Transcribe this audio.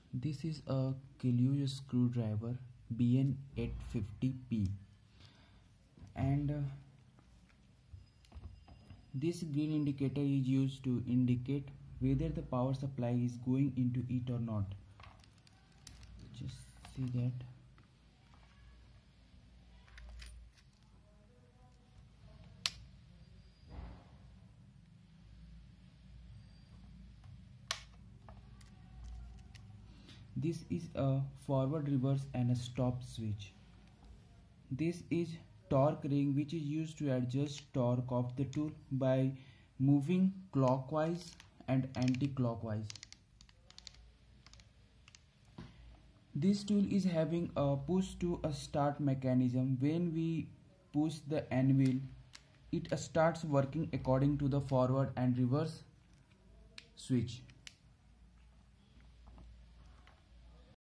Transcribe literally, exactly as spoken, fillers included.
This is a kilews screwdriver B N eight fifty P, and uh, this green indicator is used to indicate whether the power supply is going into it or not. Just see that. This is a forward, reverse and a stop switch. This is torque ring which is used to adjust torque of the tool by moving clockwise and anti-clockwise. This tool is having a push to a start mechanism. When we push the anvil, it starts working according to the forward and reverse switch.